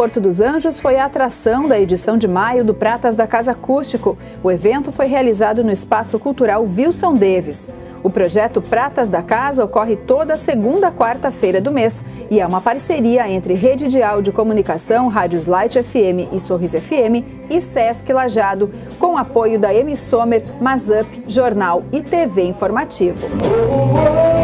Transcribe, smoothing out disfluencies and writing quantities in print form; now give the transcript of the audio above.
Porto dos Anjos foi a atração da edição de maio do Pratas da Casa Acústico. O evento foi realizado no Espaço Cultural Wilson Davis. O projeto Pratas da Casa ocorre toda segunda quarta-feira do mês e é uma parceria entre Rede de Áudio e Comunicação, Rádios Light FM e Sorriso FM e Sesc Lajado, com apoio da Emi Sommer, Mazup, Jornal e TV Informativo.